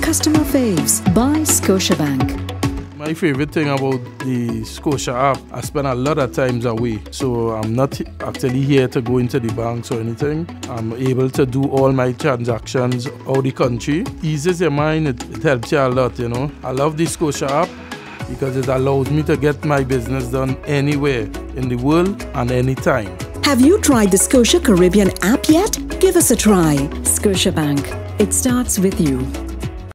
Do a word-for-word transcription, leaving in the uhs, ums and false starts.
customer faves by Scotiabank. My favorite thing about the Scotia app, I spend a lot of times away. So I'm not actually here to go into the banks or anything. I'm able to do all my transactions out of the country. Eases your mind, it, it helps you a lot, you know. I love the Scotia app because it allows me to get my business done anywhere in the world and anytime. Have you tried the Scotia Caribbean app yet? Give us a try. Scotiabank. It starts with you.